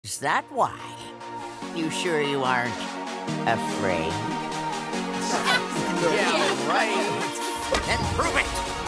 Is that why? You sure you aren't afraid? Yeah, right. Then prove it!